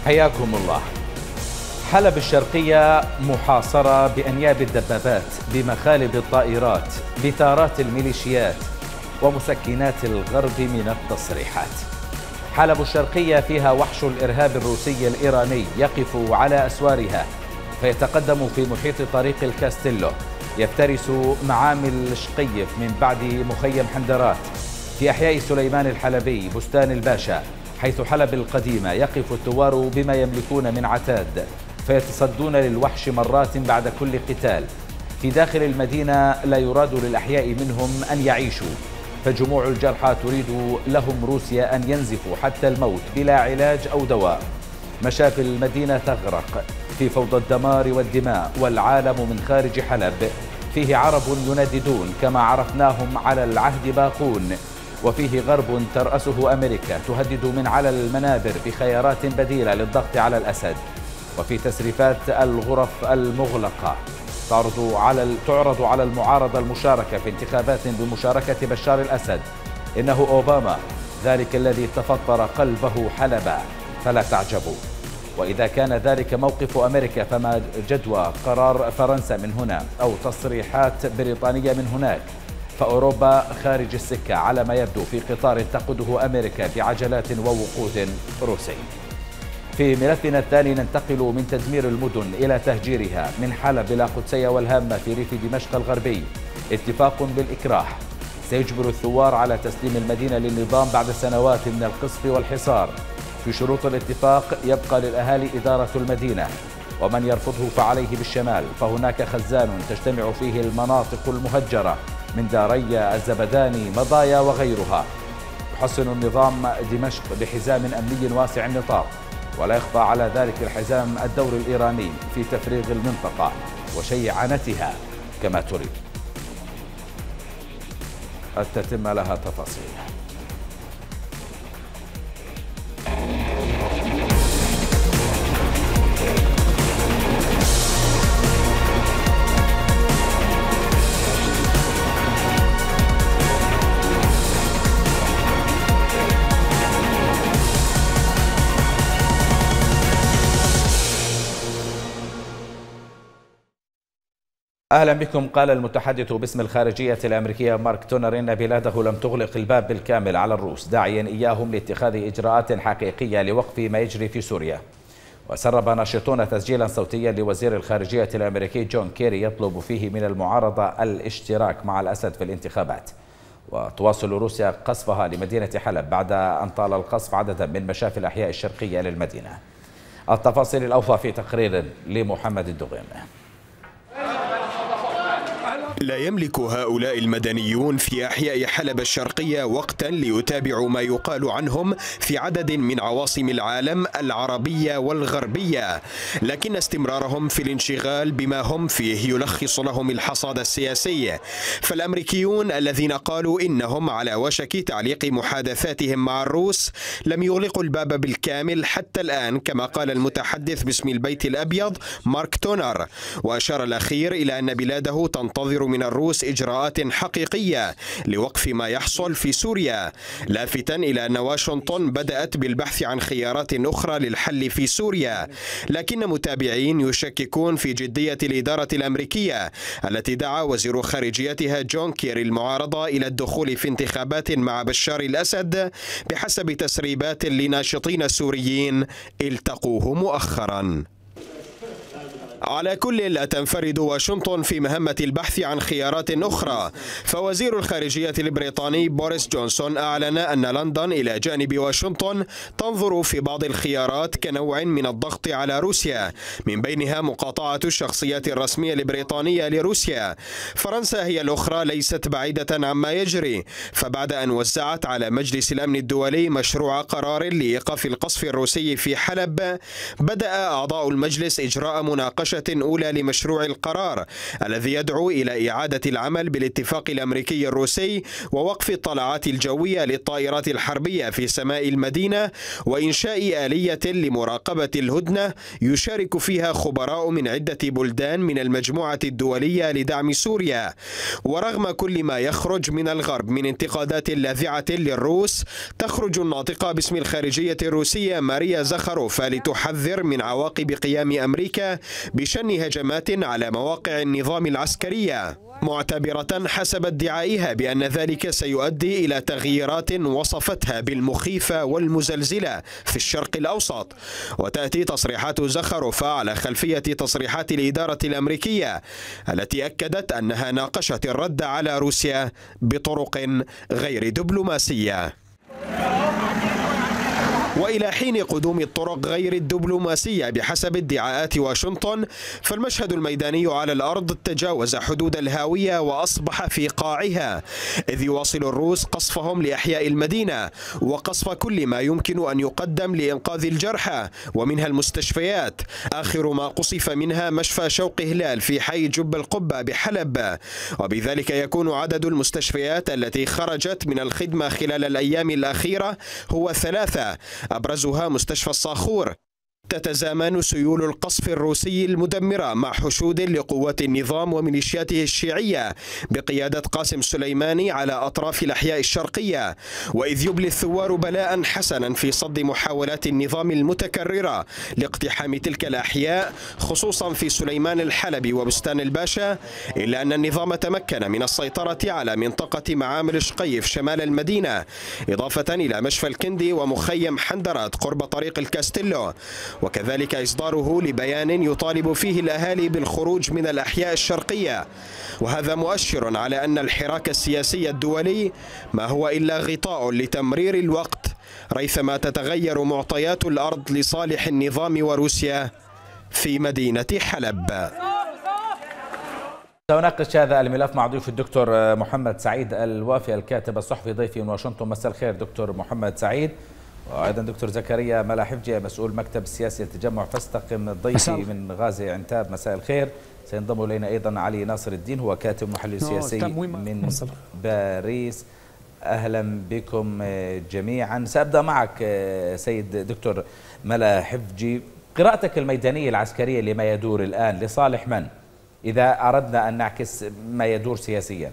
حياكم الله. حلب الشرقية محاصرة بأنياب الدبابات، بمخالب الطائرات، بثارات الميليشيات ومسكنات الغرب من التصريحات. حلب الشرقية فيها وحش الإرهاب الروسي الإيراني يقف على أسوارها، فيتقدم في محيط طريق الكاستيلو، يفترس معامل شقيف من بعد مخيم حندرات. في أحياء سليمان الحلبي، بستان الباشا، حيث حلب القديمة، يقف الثوار بما يملكون من عتاد، فيتصدون للوحش مرات بعد كل قتال. في داخل المدينة لا يراد للأحياء منهم أن يعيشوا، فجموع الجرحى تريد لهم روسيا أن ينزفوا حتى الموت بلا علاج أو دواء. مشافي المدينة تغرق في فوضى الدمار والدماء، والعالم من خارج حلب فيه عرب ينددون كما عرفناهم على العهد باقون، وفيه غرب ترأسه أمريكا تهدد من على المنابر بخيارات بديلة للضغط على الأسد. وفي تسريفات الغرف المغلقة تعرض على المعارضة المشاركة في انتخابات بمشاركة بشار الأسد. إنه أوباما ذلك الذي تفطر قلبه حلبا، فلا تعجبوا. وإذا كان ذلك موقف أمريكا، فما جدوى قرار فرنسا من هنا أو تصريحات بريطانية من هناك؟ فأوروبا خارج السكة على ما يبدو، في قطار تقوده أمريكا بعجلات ووقود روسي. في ملفنا الثاني ننتقل من تدمير المدن إلى تهجيرها، من حلب إلى قدسية والهامة في ريف دمشق الغربي. اتفاق بالإكراه سيجبر الثوار على تسليم المدينة للنظام بعد سنوات من القصف والحصار. في شروط الاتفاق يبقى للأهالي إدارة المدينة، ومن يرفضه فعليه بالشمال، فهناك خزان تجتمع فيه المناطق المهجرة من داريا، الزبداني، مضايا وغيرها. يحصن النظام دمشق بحزام أمني واسع النطاق، ولا يخفى على ذلك الحزام الدور الإيراني في تفريغ المنطقة وشيعنتها كما تريد. تتم لها تفاصيل. أهلا بكم. قال المتحدث باسم الخارجية الأمريكية مارك تونر إن بلاده لم تغلق الباب بالكامل على الروس، داعيا إياهم لاتخاذ إجراءات حقيقية لوقف ما يجري في سوريا. وسرب ناشطون تسجيلا صوتيا لوزير الخارجية الأمريكي جون كيري يطلب فيه من المعارضة الاشتراك مع الأسد في الانتخابات. وتواصل روسيا قصفها لمدينة حلب بعد أن طال القصف عددا من مشافي الأحياء الشرقية للمدينة. التفاصيل الأوفى في تقرير لمحمد الدغيم. لا يملك هؤلاء المدنيون في أحياء حلب الشرقية وقتا ليتابعوا ما يقال عنهم في عدد من عواصم العالم العربية والغربية، لكن استمرارهم في الانشغال بما هم فيه يلخص لهم الحصاد السياسي. فالأمريكيون الذين قالوا إنهم على وشك تعليق محادثاتهم مع الروس لم يغلقوا الباب بالكامل حتى الآن، كما قال المتحدث باسم البيت الأبيض مارك تونر. وأشار الأخير إلى أن بلاده تنتظر من الروس إجراءات حقيقية لوقف ما يحصل في سوريا، لافتا إلى أن واشنطن بدأت بالبحث عن خيارات أخرى للحل في سوريا. لكن متابعين يشككون في جدية الإدارة الأمريكية التي دعا وزير خارجيتها جون كيري المعارضة إلى الدخول في انتخابات مع بشار الأسد، بحسب تسريبات لناشطين سوريين التقوه مؤخرا. على كل لا تنفرد واشنطن في مهمة البحث عن خيارات أخرى، فوزير الخارجية البريطاني بوريس جونسون أعلن أن لندن إلى جانب واشنطن تنظر في بعض الخيارات كنوع من الضغط على روسيا، من بينها مقاطعة الشخصيات الرسمية البريطانية لروسيا. فرنسا هي الأخرى ليست بعيدة عما يجري، فبعد أن وزعت على مجلس الأمن الدولي مشروع قرار لإيقاف القصف الروسي في حلب، بدأ أعضاء المجلس إجراء مناقشة مناقشة أولى لمشروع القرار الذي يدعو إلى إعادة العمل بالاتفاق الأمريكي الروسي ووقف الطلعات الجوية للطائرات الحربية في سماء المدينة وإنشاء آلية لمراقبة الهدنة يشارك فيها خبراء من عدة بلدان من المجموعة الدولية لدعم سوريا. ورغم كل ما يخرج من الغرب من انتقادات لاذعة للروس، تخرج الناطقة باسم الخارجية الروسية ماريا زخاروفا لتحذر من عواقب قيام أمريكا بشن هجمات على مواقع النظام العسكرية، معتبرة حسب ادعائها بأن ذلك سيؤدي إلى تغييرات وصفتها بالمخيفة والمزلزلة في الشرق الأوسط. وتأتي تصريحات زخاروفا على خلفية تصريحات الإدارة الأمريكية التي أكدت أنها ناقشت الرد على روسيا بطرق غير دبلوماسية. وإلى حين قدوم الطرق غير الدبلوماسية بحسب ادعاءات واشنطن، فالمشهد الميداني على الأرض تجاوز حدود الهاوية وأصبح في قاعها، إذ يواصل الروس قصفهم لأحياء المدينة وقصف كل ما يمكن أن يقدم لإنقاذ الجرحى ومنها المستشفيات. آخر ما قصف منها مشفى شوق هلال في حي جب القبة بحلب، وبذلك يكون عدد المستشفيات التي خرجت من الخدمة خلال الأيام الأخيرة هو 3، أبرزها مستشفى الصاخور. تتزامن سيول القصف الروسي المدمرة مع حشود لقوات النظام وميليشياته الشيعية بقيادة قاسم سليماني على أطراف الأحياء الشرقية، وإذ يبلي الثوار بلاء حسنا في صد محاولات النظام المتكررة لاقتحام تلك الأحياء، خصوصا في سليمان الحلبي وبستان الباشا، إلا أن النظام تمكن من السيطرة على منطقة معامل شقيف شمال المدينة، إضافة إلى مشفى الكندي ومخيم حندرات قرب طريق الكاستيلو، وكذلك إصداره لبيان يطالب فيه الأهالي بالخروج من الأحياء الشرقية. وهذا مؤشر على أن الحراك السياسي الدولي ما هو إلا غطاء لتمرير الوقت ريثما تتغير معطيات الأرض لصالح النظام وروسيا في مدينة حلب. سأناقش هذا الملف مع ضيوف الدكتور محمد سعيد الوافي الكاتب الصحفي ضيفي من واشنطن. مساء الخير دكتور محمد سعيد. وأيضا دكتور زكريا ملاحفجي مسؤول مكتب السياسي التجمع فاستقم ضيفي من غازي عنتاب. مساء الخير. سينضم إلينا أيضا علي ناصر الدين، هو كاتب محلل سياسي من باريس. أهلا بكم جميعا. سأبدأ معك سيد دكتور ملاحفجي، قراءتك الميدانية العسكرية لما يدور الآن لصالح من، إذا أردنا أن نعكس ما يدور سياسيا؟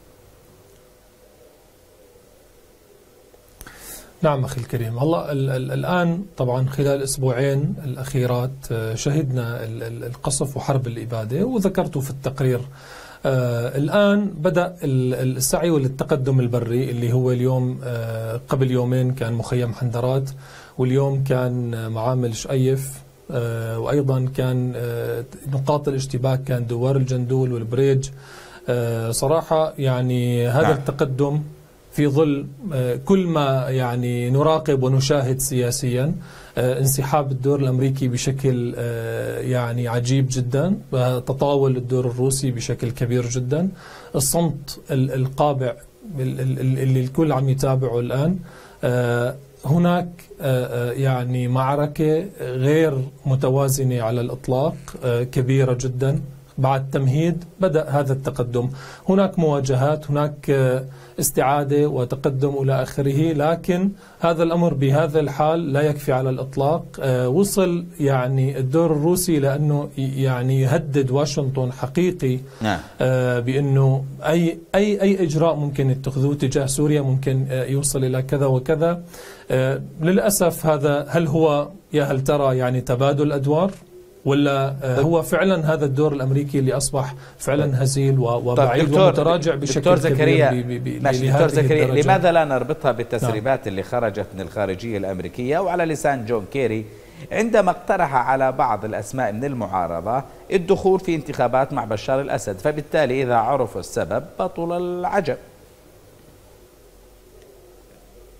نعم أخي الكريم، هلا الآن طبعا خلال الأسبوعين الأخيرات شهدنا القصف وحرب الإبادة، وذكرته في التقرير. الآن بدأ السعي والتقدم البري اللي هو اليوم قبل يومين كان مخيم حندرات، واليوم كان معامل شقيف، وأيضا كان نقاط الاشتباك كان دوار الجندول والبريج. صراحة يعني هذا التقدم في ظل كل ما يعني نراقب ونشاهد سياسيا، انسحاب الدور الأمريكي بشكل يعني عجيب جدا، تطاول الدور الروسي بشكل كبير جدا، الصمت القابع اللي الكل عم يتابعه الآن. هناك يعني معركة غير متوازنة على الإطلاق، كبيرة جدا. بعد تمهيد بدأ هذا التقدم، هناك مواجهات، هناك استعادة وتقدم إلى آخره، لكن هذا الأمر بهذا الحال لا يكفي على الإطلاق. وصل يعني الدور الروسي لأنه يعني يهدد واشنطن حقيقي بأنه أي إجراء ممكن يتخذوه تجاه سوريا ممكن يوصل إلى كذا وكذا. للأسف هذا هل ترى يعني تبادل أدوار، ولا هو فعلا هذا الدور الأمريكي اللي أصبح فعلا هزيل وبعيد ومتراجع بشكل دكتور زكريا دكتور زكريا، لماذا لا نربطها بالتسريبات اللي خرجت من الخارجية الأمريكية وعلى لسان جون كيري عندما اقترح على بعض الأسماء من المعارضة الدخول في انتخابات مع بشار الأسد، فبالتالي إذا عرف السبب بطل العجب؟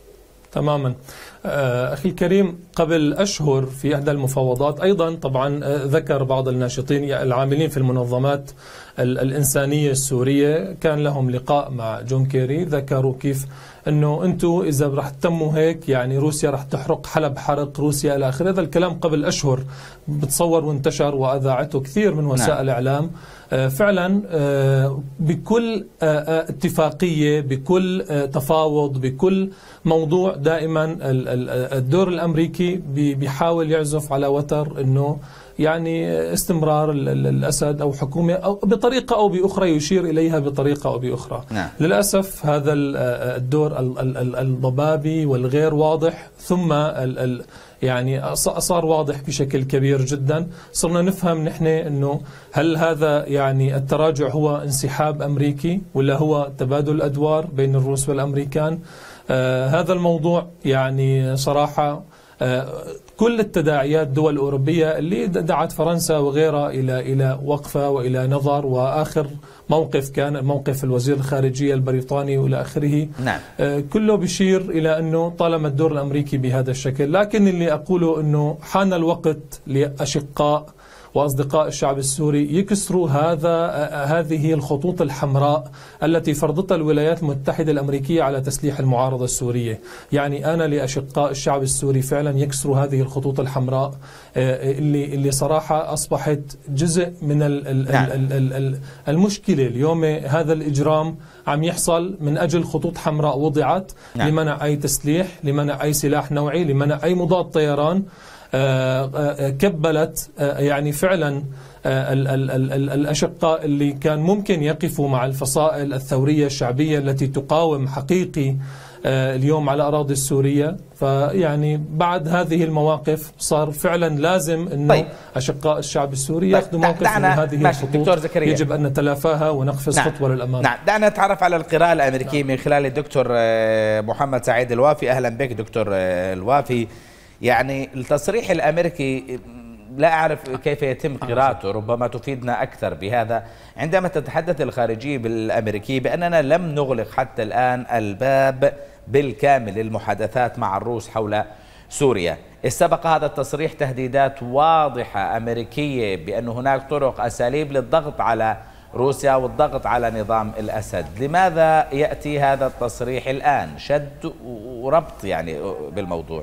تماما. أخي الكريم، قبل أشهر في إحدى المفاوضات أيضا طبعا ذكر بعض الناشطين العاملين في المنظمات الإنسانية السورية كان لهم لقاء مع جون كيري، ذكروا كيف أنه أنتم إذا رح تتموا هيك يعني روسيا رح تحرق حلب حرق روسيا إلى آخره. هذا الكلام قبل أشهر بتصور وانتشر وأذاعته كثير من وسائل الإعلام. فعلا بكل اتفاقية، بكل تفاوض، بكل موضوع دائما الدور الأمريكي بيحاول يعزف على وتر أنه يعني استمرار الأسد أو حكومة أو بطريقة أو بأخرى يشير إليها بطريقة أو بأخرى. للأسف هذا الدور الضبابي والغير واضح ثم يعني صار واضح بشكل كبير جدا. صرنا نفهم نحن أنه هل هذا يعني التراجع هو انسحاب أمريكي ولا هو تبادل الأدوار بين الروس والأمريكان. هذا الموضوع يعني صراحة كل التداعيات الدول الأوروبية اللي دعت فرنسا وغيرها إلى وقفة وإلى نظر، وآخر موقف كان موقف الوزير الخارجية البريطاني وإلى آخره. كله بيشير إلى أنه طالما الدور الأمريكي بهذا الشكل. لكن اللي أقوله أنه حان الوقت لأشقاء وأصدقاء الشعب السوري يكسروا هذه الخطوط الحمراء التي فرضتها الولايات المتحدة الأمريكية على تسليح المعارضة السورية. يعني أنا لأشقاء الشعب السوري فعلا يكسروا هذه الخطوط الحمراء اللي صراحة أصبحت جزء من المشكلة. اليوم هذا الإجرام عم يحصل من أجل خطوط حمراء وضعت لمنع أي تسليح، لمنع أي سلاح نوعي، لمنع أي مضاد طيران. كبلت يعني فعلا الأشقاء اللي كان ممكن يقفوا مع الفصائل الثورية الشعبية التي تقاوم حقيقي اليوم على أراضي السورية. فيعني بعد هذه المواقف صار فعلا لازم أنه أشقاء الشعب السوري يأخذوا موقف من هذه الخطوط يجب أن نتلافاها ونقفز خطوة للأمام. دعنا نتعرف على القراءة الأمريكية من خلال الدكتور محمد سعيد الوافي. أهلا بك دكتور الوافي. يعني التصريح الأمريكي لا أعرف كيف يتم قراءته، ربما تفيدنا أكثر بهذا. عندما تتحدث الخارجية الأمريكية بأننا لم نغلق حتى الآن الباب بالكامل للمحادثات مع الروس حول سوريا، استبق هذا التصريح تهديدات واضحة أمريكية بأن هناك طرق أساليب للضغط على روسيا والضغط على نظام الأسد. لماذا يأتي هذا التصريح الآن؟ شد وربط يعني بالموضوع.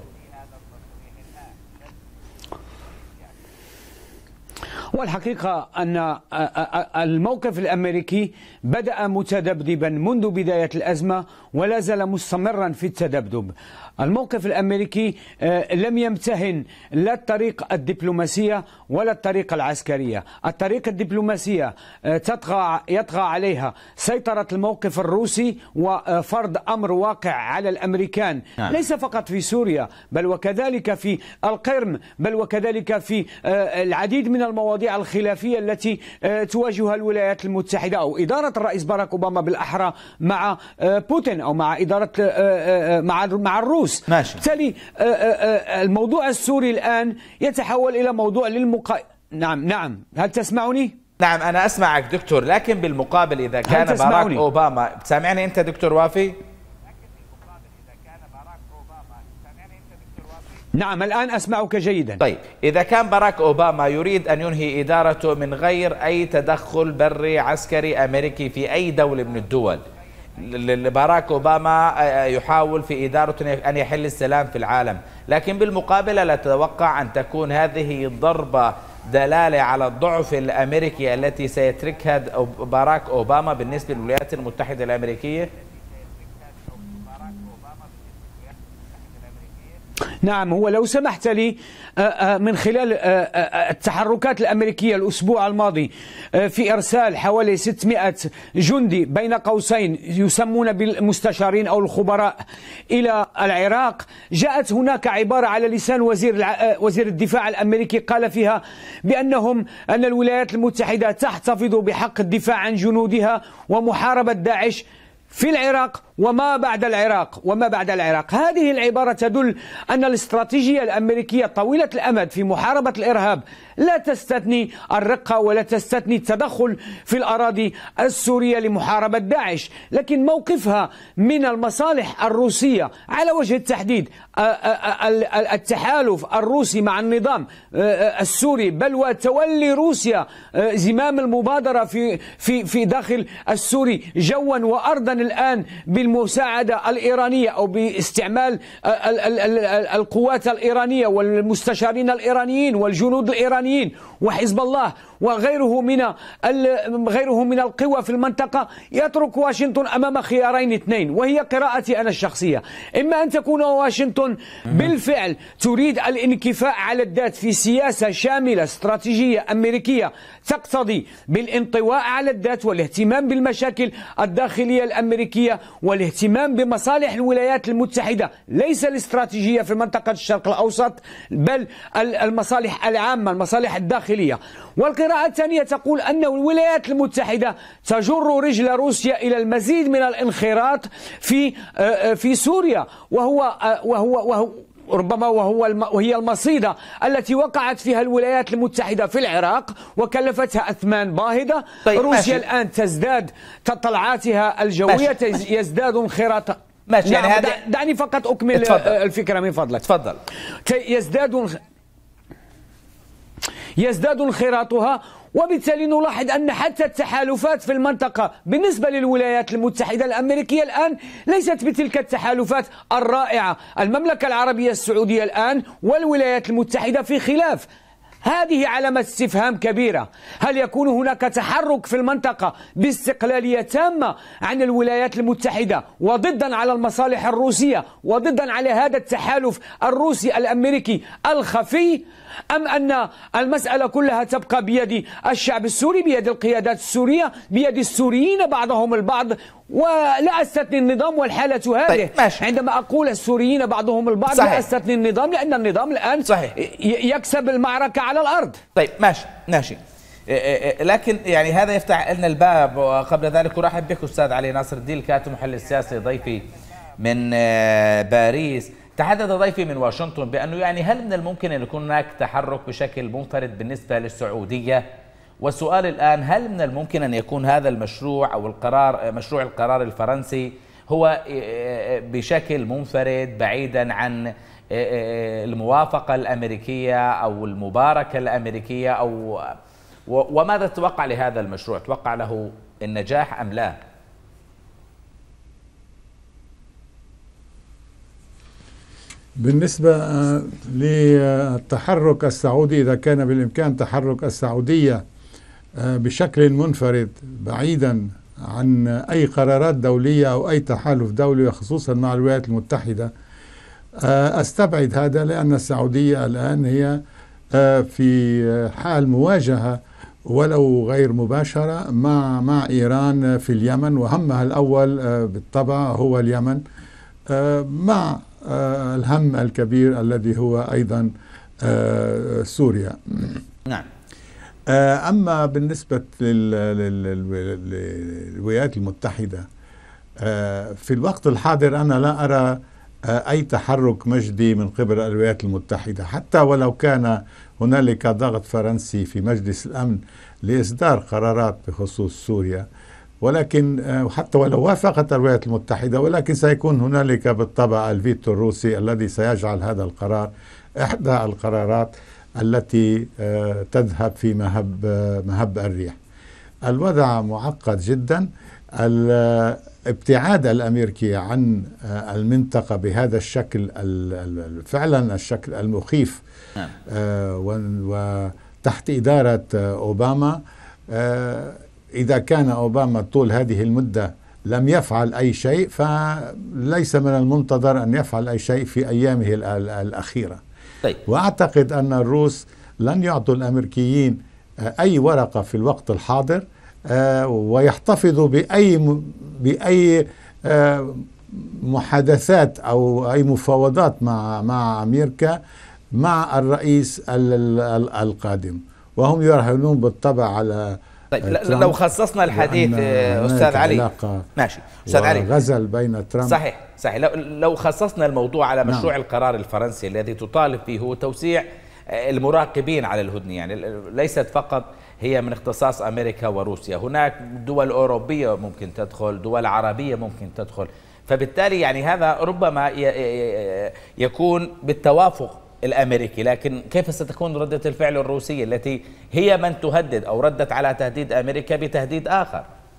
والحقيقة أن الموقف الأمريكي بدأ متذبذبا منذ بداية الأزمة ولا زال مستمرا في التذبذب. الموقف الأمريكي لم يمتهن لا الطريق الدبلوماسية ولا الطريق العسكرية. الطريق الدبلوماسية يطغى عليها سيطرة الموقف الروسي وفرض أمر واقع على الأمريكان، ليس فقط في سوريا بل وكذلك في القرم، بل وكذلك في العديد من المواضيع الخلافية التي تواجهها الولايات المتحدة أو إدارة الرئيس باراك أوباما بالأحرى مع بوتين أو مع إدارة مع الروس. بالتالي الموضوع السوري الآن يتحول إلى موضوع نعم هل تسمعني؟ نعم أنا أسمعك دكتور، لكن بالمقابل إذا كان باراك أوباما سامعني أنت دكتور وافي؟ نعم الآن أسمعك جيدا. طيب إذا كان باراك أوباما يريد أن ينهي إدارته من غير أي تدخل بري عسكري أمريكي في أي دولة من الدول، باراك أوباما يحاول في إدارته أن يحل السلام في العالم، لكن بالمقابل لا تتوقع أن تكون هذه الضربة دلالة على الضعف الأمريكي التي سيتركها باراك أوباما بالنسبة للولايات المتحدة الأمريكية؟ نعم، هو لو سمحت لي من خلال التحركات الأمريكية الأسبوع الماضي في إرسال حوالي 600 جندي بين قوسين يسمون بالمستشارين أو الخبراء إلى العراق، جاءت هناك عبارة على لسان وزير الدفاع الأمريكي قال فيها أن الولايات المتحدة تحتفظ بحق الدفاع عن جنودها ومحاربة داعش في العراق وما بعد العراق هذه العبارة تدل أن الاستراتيجية الأمريكية طويلة الأمد في محاربة الإرهاب لا تستثني الرقة ولا تستثني التدخل في الأراضي السورية لمحاربة داعش، لكن موقفها من المصالح الروسية على وجه التحديد التحالف الروسي مع النظام السوري، بل وتولي روسيا زمام المبادرة في داخل السوري جوا وأرضا الآن بالمساعدة الإيرانية أو باستعمال القوات الإيرانية والمستشارين الإيرانيين والجنود الإيرانيين وحزب الله وغيره من القوى في المنطقة، يترك واشنطن أمام خيارين اثنين، وهي قراءتي أنا الشخصية: إما أن تكون واشنطن بالفعل تريد الانكفاء على الذات في سياسة شاملة استراتيجية أمريكية تقتضي بالانطواء على الذات والاهتمام بالمشاكل الداخلية الأمريكية والاهتمام بمصالح الولايات المتحدة، ليس الاستراتيجية في منطقة الشرق الأوسط بل المصالح العامة، المصالح الداخلية. والقراءة الثانية تقول أن الولايات المتحدة تجر رجل روسيا إلى المزيد من الانخراط في سوريا، وهي المصيدة التي وقعت فيها الولايات المتحدة في العراق وكلفتها أثمان باهظة. طيب روسيا الآن تزداد تطلعاتها الجوية، يزداد انخراطها. ماشي، نعم، يعني دعني فقط أكمل الفكرة من فضلك. تفضل. يزداد انخراطها، وبالتالي نلاحظ أن حتى التحالفات في المنطقة بالنسبة للولايات المتحدة الأمريكية الآن ليست بتلك التحالفات الرائعة. المملكة العربية السعودية الآن والولايات المتحدة في خلاف. هذه علامة استفهام كبيرة. هل يكون هناك تحرك في المنطقة باستقلالية تامة عن الولايات المتحدة وضدا على المصالح الروسية وضدا على هذا التحالف الروسي الأمريكي الخفي، أم أن المسألة كلها تبقى بيد الشعب السوري، بيد القيادات السورية، بيد السوريين بعضهم البعض؟ ولا أستثني النظام والحالة هذه. طيب، عندما أقول السوريين بعضهم البعض صحيح. لا أستثني النظام، لأن النظام الآن صحيح. يكسب المعركة على الأرض. طيب ماشي. لكن يعني هذا يفتح لنا الباب. وقبل ذلك أرحب بك أستاذ علي ناصر الدين، الكاتب المحلل السياسي، ضيفي من باريس. تحدث ضيفي من واشنطن بأنه يعني هل من الممكن أن يكون هناك تحرك بشكل منفرد بالنسبة للسعودية؟ والسؤال الآن: هل من الممكن أن يكون هذا المشروع أو مشروع القرار الفرنسي هو بشكل منفرد بعيدا عن الموافقة الأمريكية أو المباركة الأمريكية، وماذا تتوقع لهذا المشروع؟ تتوقع له النجاح أم لا؟ بالنسبة للتحرك السعودي، إذا كان بالإمكان تحرك السعودية بشكل منفرد بعيدا عن أي قرارات دولية أو أي تحالف دولي، خصوصا مع الولايات المتحدة، أستبعد هذا، لأن السعودية الآن هي في حال مواجهة ولو غير مباشرة مع إيران في اليمن، وهمها الأول بالطبع هو اليمن، مع الهم الكبير الذي هو أيضا سوريا. نعم. أما بالنسبة للولايات المتحدة في الوقت الحاضر، أنا لا أرى أي تحرك مجدي من قبل الولايات المتحدة، حتى ولو كان هنالك ضغط فرنسي في مجلس الأمن لإصدار قرارات بخصوص سوريا، ولكن حتى ولو وافقت الولايات المتحدة، ولكن سيكون هنالك بالطبع الفيتو الروسي الذي سيجعل هذا القرار إحدى القرارات التي تذهب في مهب الريح. الوضع معقد جدا. الابتعاد الأمريكي عن المنطقة بهذا الشكل فعلا الشكل المخيف وتحت إدارة أوباما، إذا كان أوباما طول هذه المدة لم يفعل أي شيء، فليس من المنتظر أن يفعل أي شيء في أيامه الأخيرة. طيب. وأعتقد أن الروس لن يعطوا الأمريكيين أي ورقة في الوقت الحاضر، ويحتفظوا بأي محادثات أو أي مفاوضات مع أمريكا مع الرئيس القادم، وهم يراهنون بالطبع على طيب لو خصصنا الحديث أستاذ علي، ماشي أستاذ علي، غزل بين ترامب، صحيح لو خصصنا الموضوع على مشروع القرار الفرنسي الذي تطالب فيه هو توسيع المراقبين على الهدنة، يعني ليست فقط هي من اختصاص أمريكا وروسيا، هناك دول أوروبية ممكن تدخل، دول عربية ممكن تدخل، فبالتالي يعني هذا ربما يكون بالتوافق الأمريكي، لكن كيف ستكون ردة الفعل الروسية التي هي من تهدد أو ردت على تهديد أمريكا بتهديد آخر؟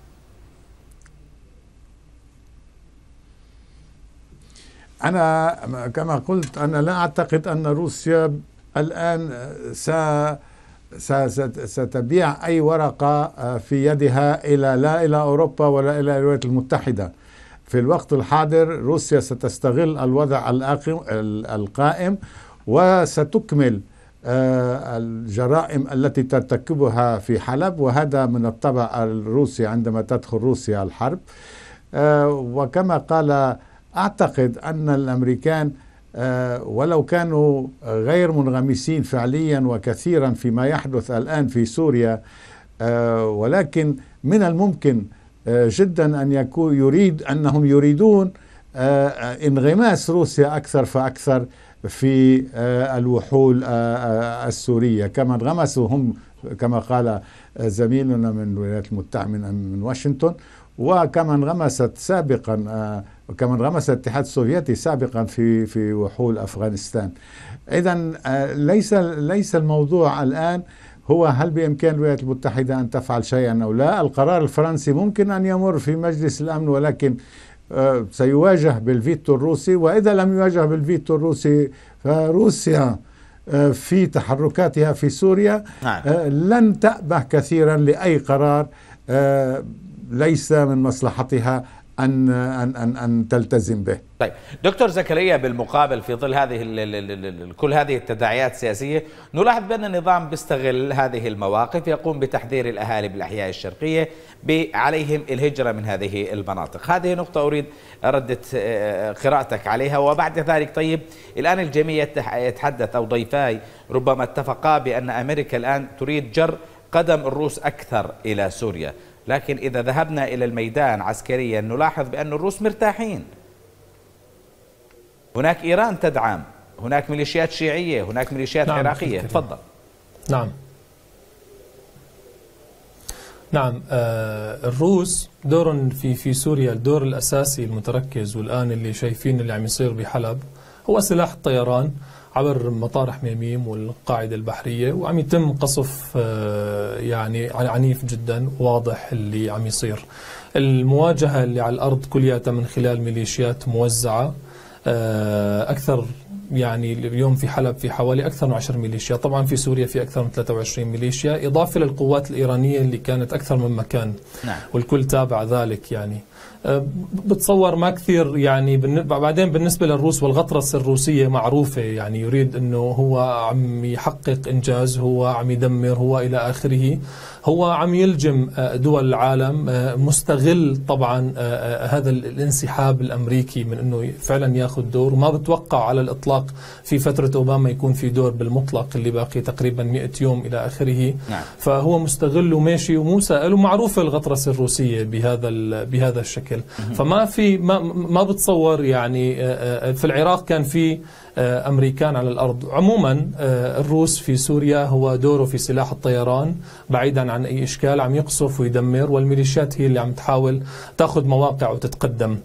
أنا كما قلت أنا لا أعتقد أن روسيا الآن ستبيع أي ورقة في يدها لا إلى أوروبا ولا إلى الولايات المتحدة. في الوقت الحاضر روسيا ستستغل الوضع القائم وستكمل الجرائم التي ترتكبها في حلب، وهذا من الطبع الروسي عندما تدخل روسيا الحرب. وكما قال أعتقد أن الأمريكان ولو كانوا غير منغمسين فعليا وكثيرا فيما يحدث الآن في سوريا، ولكن من الممكن جدا أنهم يريدون انغماس روسيا أكثر فأكثر في الوحول السورية، كما انغمسوا هم كما قال زميلنا من الولايات المتحدة من واشنطن، وكما انغمست سابقا وكما انغمس الاتحاد السوفيتي سابقا في وحول أفغانستان. إذن ليس الموضوع الآن هو هل بإمكان الولايات المتحدة أن تفعل شيئا أو لا. القرار الفرنسي ممكن أن يمر في مجلس الأمن، ولكن سيواجه بالفيتو الروسي، وإذا لم يواجه بالفيتو الروسي فروسيا في تحركاتها في سوريا لن تأبه كثيرا لأي قرار ليس من مصلحتها أن تلتزم به. طيب دكتور زكريا، بالمقابل في ظل كل هذه التداعيات السياسية نلاحظ بأن النظام بيستغل هذه المواقف، يقوم بتحذير الأهالي بالأحياء الشرقية عليهم الهجرة من هذه المناطق. هذه نقطة أريد ردة قراءتك عليها، وبعد ذلك طيب الآن الجميع يتحدث أو ضيفاي ربما اتفقا بأن أمريكا الآن تريد جر قدم الروس أكثر إلى سوريا، لكن إذا ذهبنا إلى الميدان عسكريا نلاحظ بأن الروس مرتاحين. هناك إيران تدعم، هناك ميليشيات شيعية، هناك ميليشيات عراقية. تفضل. نعم الروس دور في سوريا، الدور الأساسي المتركز والآن اللي شايفين اللي عم يصير بحلب هو سلاح الطيران عبر مطار حميميم والقاعدة البحرية، وعم يتم قصف يعني عنيف جدا واضح اللي عم يصير. المواجهة اللي على الأرض كلياتها من خلال ميليشيات موزعة أكثر، يعني اليوم في حلب في حوالي أكثر من 10 ميليشيا، طبعا في سوريا في أكثر من 23 ميليشيا، إضافة للقوات الإيرانية اللي كانت أكثر من مكان. نعم. والكل تابع ذلك. يعني بتصور ما كثير يعني بعدين بالنسبة للروس والغطرسة الروسية معروفة، يعني يريد أنه هو عم يحقق إنجاز، هو عم يدمر، هو إلى آخره، هو عم يلجم دول العالم، مستغل طبعا هذا الانسحاب الأمريكي من أنه فعلا يأخذ دور، وما بتوقع على الإطلاق في فترة أوباما يكون في دور بالمطلق اللي باقي تقريبا 100 يوم إلى آخره. نعم. فهو مستغل وماشي ومو سائل، ومعروفة الغطرسة الروسية بهذا الشكل. ما بتصور يعني في العراق كان في أمريكان على الأرض. عموما الروس في سوريا هو دوره في سلاح الطيران بعيدا عن أي إشكال، عم يقصف ويدمر، والميليشيات هي اللي عم تحاول تأخذ مواقع وتتقدم.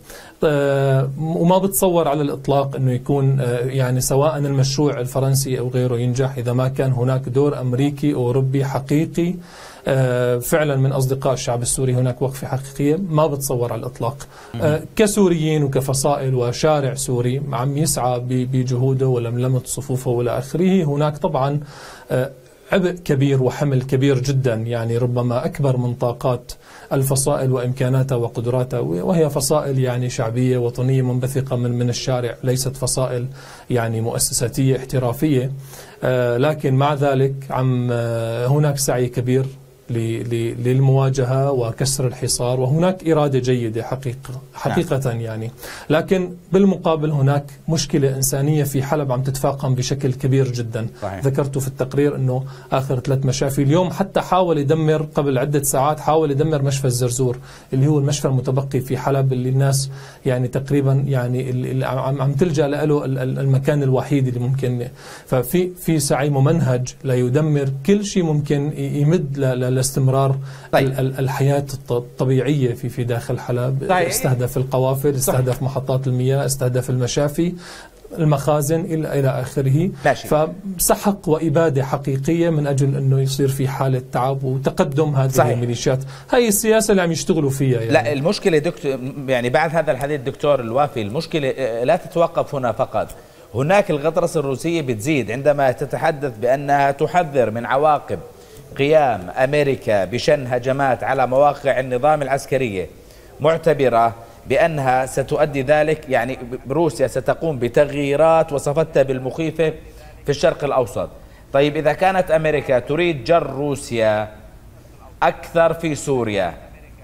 وما بتصور على الإطلاق أنه يكون يعني سواء المشروع الفرنسي أو غيره ينجح إذا ما كان هناك دور أمريكي أوروبي حقيقي فعلا من أصدقاء الشعب السوري، هناك وقفة حقيقية. ما بتصور على الإطلاق كسوريين وكفصائل وشارع سوري عم يسعى بجهوده ولملمة صفوفه وإلى آخره. هناك طبعا عبء كبير وحمل كبير جدا، يعني ربما أكبر من طاقات الفصائل وإمكاناتها وقدراتها، وهي فصائل يعني شعبية وطنية منبثقة من الشارع، ليست فصائل يعني مؤسساتية احترافية. لكن مع ذلك هناك سعي كبير للمواجهة وكسر الحصار، وهناك إرادة جيدة حقيقة يعني. لكن بالمقابل هناك مشكلة إنسانية في حلب عم تتفاقم بشكل كبير جدا. صحيح. ذكرت في التقرير أنه آخر 3 مشافي اليوم حتى حاول يدمر قبل عدة ساعات، حاول يدمر مشفى الزرزور اللي هو المشفى المتبقي في حلب، اللي الناس يعني تقريبا يعني اللي عم تلجأ له المكان الوحيد اللي ممكن. ففي سعي ممنهج ليدمر كل شيء ممكن يمد لاستمرار الحياة الطبيعية في داخل حلب. استهدف القوافل، استهدف محطات المياه، استهدف المشافي، المخازن إلى آخره. فسحق وإبادة حقيقية من أجل أنه يصير في حالة تعب وتقدم هذه الميليشيات. هاي السياسة اللي عم يشتغلوا فيها يعني. لا، المشكلة دكتور يعني بعد هذا الحديث دكتور الوافي، المشكلة لا تتوقف هنا فقط. هناك الغطرسة الروسية بتزيد عندما تتحدث بأنها تحذر من عواقب قيام أمريكا بشن هجمات على مواقع النظام العسكرية، معتبرة بأنها ستؤدي ذلك، يعني روسيا ستقوم بتغييرات وصفتها بالمخيفة في الشرق الأوسط. طيب إذا كانت أمريكا تريد جر روسيا أكثر في سوريا،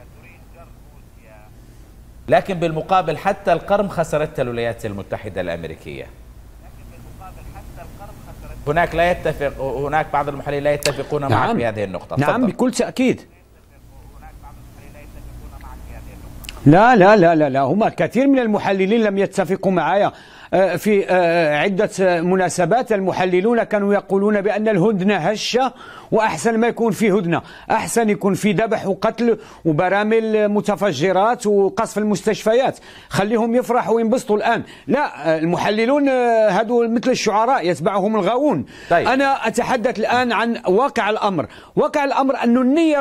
لكن بالمقابل حتى القرم خسرتها الولايات المتحدة الأمريكية. هناك بعض المحللين لا يتفقون معك في هذه النقطة. نعم بكل تأكيد. لا لا لا لا لا، هم كثير من المحللين لم يتفقوا معي في عدة مناسبات. المحللون كانوا يقولون بأن الهدنة هشة، وأحسن ما يكون في هدنة أحسن يكون في ذبح وقتل وبرامل متفجرات وقصف المستشفيات. خليهم يفرحوا وينبسطوا الآن. لا، المحللون هذو مثل الشعراء يتبعهم الغاوون. طيب. أنا أتحدث الآن عن واقع الأمر. واقع الأمر أن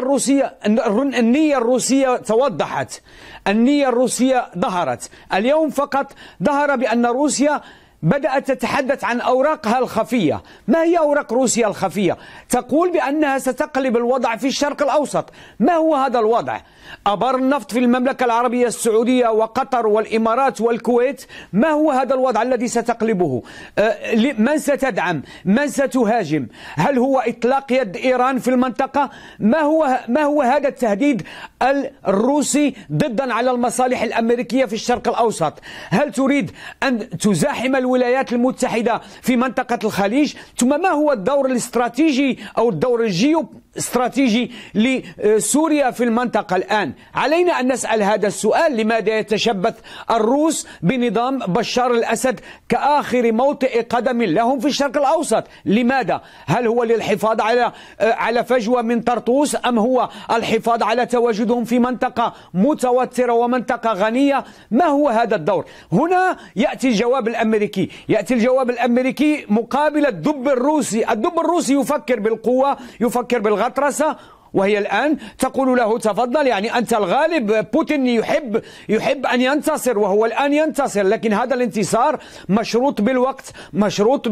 النية الروسية توضحت، النية الروسية ظهرت اليوم. فقط ظهر بأن روسيا بدأت تتحدث عن أوراقها الخفية. ما هي أوراق روسيا الخفية؟ تقول بأنها ستقلب الوضع في الشرق الأوسط. ما هو هذا الوضع؟ أبار النفط في المملكة العربية السعودية وقطر والإمارات والكويت. ما هو هذا الوضع الذي ستقلبه؟ من ستدعم؟ من ستهاجم؟ هل هو إطلاق يد إيران في المنطقة؟ ما هو هذا التهديد الروسي ضدا على المصالح الأمريكية في الشرق الأوسط؟ هل تريد أن تزاحم الولايات المتحدة في منطقة الخليج؟ ثم ما هو الدور الاستراتيجي أو الدور الجيوستراتيجي لسوريا في المنطقة الآن؟ علينا أن نسأل هذا السؤال. لماذا يتشبث الروس بنظام بشار الأسد كآخر موطئ قدم لهم في الشرق الأوسط؟ لماذا؟ هل هو للحفاظ على فجوة من طرطوس، أم هو الحفاظ على تواجدهم في منطقة متوترة ومنطقة غنية؟ ما هو هذا الدور؟ هنا يأتي الجواب الأمريكي. يأتي الجواب الأمريكي مقابل الدب الروسي. الدب الروسي يفكر بالقوة، يفكر بالغطرسة، وهي الآن تقول له تفضل، يعني أنت الغالب. بوتين يحب أن ينتصر، وهو الآن ينتصر، لكن هذا الانتصار مشروط بالوقت، مشروط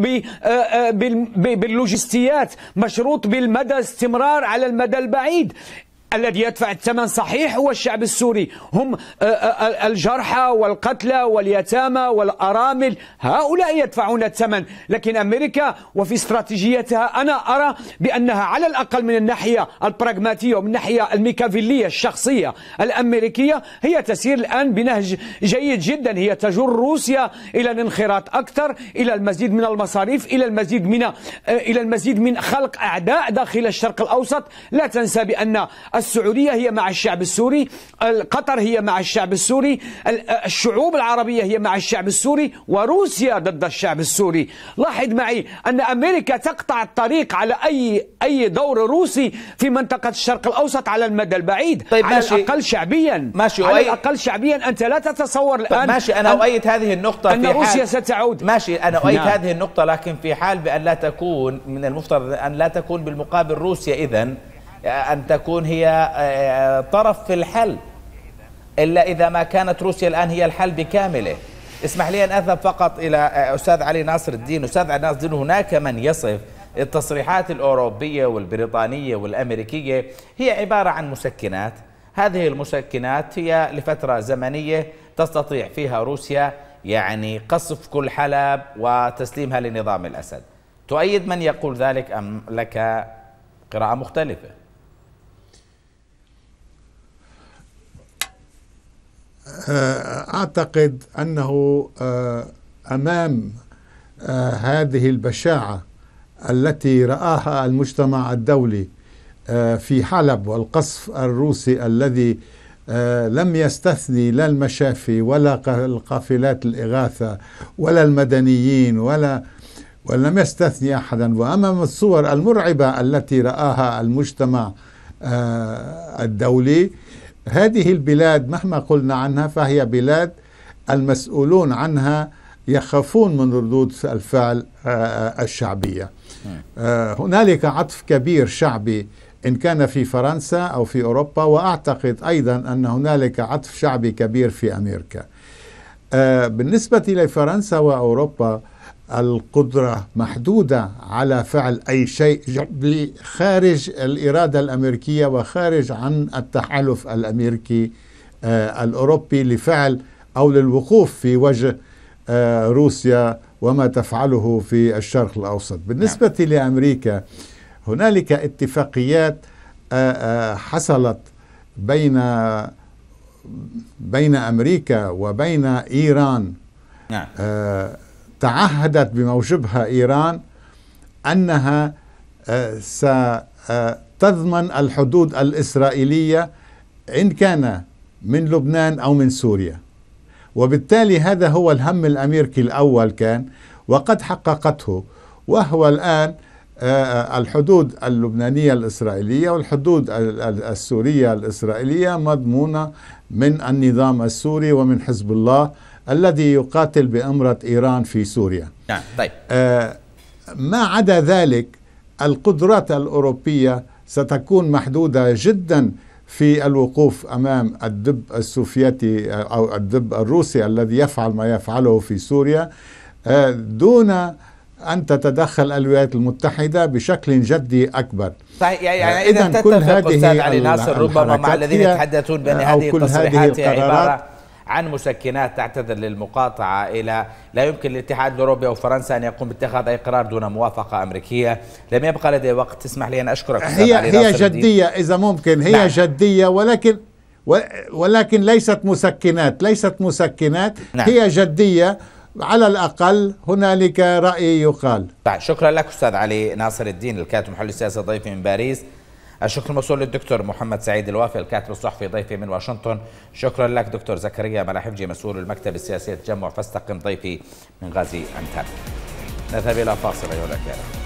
باللوجستيات، مشروط بالمدى استمرار على المدى البعيد. الذي يدفع الثمن صحيح هو الشعب السوري، هم الجرحى والقتلى واليتامى والأرامل، هؤلاء يدفعون الثمن. لكن أمريكا وفي استراتيجيتها أنا أرى بأنها على الأقل من الناحية البراغماتية ومن الناحية الميكافيلية الشخصية الأمريكية هي تسير الآن بنهج جيد جدا. هي تجر روسيا إلى الانخراط أكثر، إلى المزيد من المصاريف، إلى المزيد من خلق أعداء داخل الشرق الأوسط. لا تنسى بأن السعودية هي مع الشعب السوري، قطر هي مع الشعب السوري، الشعوب العربية هي مع الشعب السوري، وروسيا ضد الشعب السوري. لاحظ معي أن أمريكا تقطع الطريق على أي دور روسي في منطقة الشرق الأوسط على المدى البعيد. طيب على الأقل شعبيا، على الأقل شعبيا أنت لا تتصور الآن. ماشي، أنا أؤيد هذه النقطة أن روسيا ستعود. ماشي، أنا أؤيد هذه النقطة، لكن في حال بأن لا تكون، من المفترض أن لا تكون بالمقابل روسيا، إذن أن تكون هي طرف في الحل، إلا إذا ما كانت روسيا الآن هي الحل بكامله. اسمح لي أن أذهب فقط إلى أستاذ علي ناصر الدين. أستاذ علي ناصر الدين، هناك من يصف التصريحات الأوروبية والبريطانية والأمريكية هي عبارة عن مسكنات. هذه المسكنات هي لفترة زمنية تستطيع فيها روسيا يعني قصف كل حلب وتسليمها لنظام الأسد. تؤيد من يقول ذلك أم لك قراءة مختلفة؟ أعتقد أنه أمام هذه البشاعة التي رآها المجتمع الدولي في حلب والقصف الروسي الذي لم يستثني لا المشافي ولا القافلات الإغاثة ولا المدنيين ولم يستثني أحدا، وأمام الصور المرعبة التي رآها المجتمع الدولي، هذه البلاد مهما قلنا عنها فهي بلاد المسؤولون عنها يخافون من ردود الفعل الشعبية. هنالك عطف كبير شعبي إن كان في فرنسا أو في أوروبا، وأعتقد أيضا أن هنالك عطف شعبي كبير في أمريكا. بالنسبة لفرنسا وأوروبا القدرة محدودة على فعل أي شيء خارج الإرادة الأمريكية وخارج عن التحالف الأمريكي الأوروبي لفعل أو للوقوف في وجه روسيا وما تفعله في الشرق الأوسط. بالنسبة لأمريكا هنالك اتفاقيات حصلت بين أمريكا وبين إيران، تعهدت بموجبها إيران أنها ستضمن الحدود الإسرائيلية إن كان من لبنان أو من سوريا، وبالتالي هذا هو الهم الأمريكي الأول كان وقد حققته، وهو الآن الحدود اللبنانية الإسرائيلية والحدود السورية الإسرائيلية مضمونة من النظام السوري ومن حزب الله الذي يقاتل بأمرة إيران في سوريا. طيب. ما عدا ذلك القدرات الأوروبية ستكون محدودة جدا في الوقوف أمام الدب السوفيتي أو الدب الروسي الذي يفعل ما يفعله في سوريا دون أن تتدخل الولايات المتحدة بشكل جدي أكبر. صحيح. يعني إذا تتفق أستاذ علي ناصر ربما مع الذين يتحدثون بأن هذه التصريحات هي عبارة عن مسكنات تعتذر للمقاطعة إلى لا يمكن للاتحاد الأوروبي أو فرنسا أن يقوم باتخاذ أي قرار دون موافقة أمريكية. لم يبقى لدي وقت، تسمح لي أن أشكرك أستاذ علي ناصر. هي جدية إذا ممكن، هي نعم. جدية ولكن ليست مسكنات. نعم. هي جدية، على الأقل هنالك رأي يقال. طيب، شكرا لك أستاذ علي ناصر الدين الكاتب محلل السياسة ضيفي من باريس. الشكر موصول للدكتور محمد سعيد الوافي الكاتب الصحفي ضيفي من واشنطن. شكرا لك دكتور زكريا ملاحفجي مسؤول المكتب السياسي تجمع فاستقم ضيفي من غازي أنتاب. نذهب إلى فاصل أيها الأخوة.